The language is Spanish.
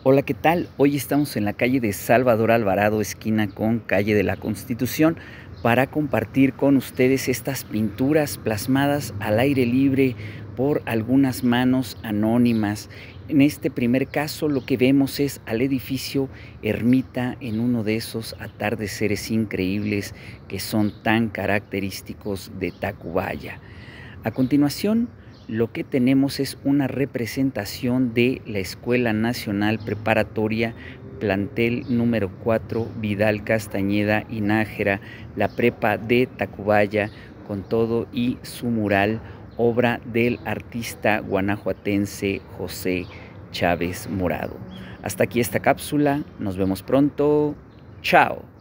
Hola, ¿qué tal? Hoy estamos en la calle de Salvador Alvarado, esquina con calle de la Constitución, para compartir con ustedes estas pinturas plasmadas al aire libre por algunas manos anónimas. En este primer caso, lo que vemos es al edificio Ermita en uno de esos atardeceres increíbles que son tan característicos de Tacubaya. A continuación, lo que tenemos es una representación de la Escuela Nacional Preparatoria, plantel número 4, Vidal Castañeda y Nájera, la prepa de Tacubaya, con todo y su mural, obra del artista guanajuatense José Chávez Morado. Hasta aquí esta cápsula, nos vemos pronto, chao.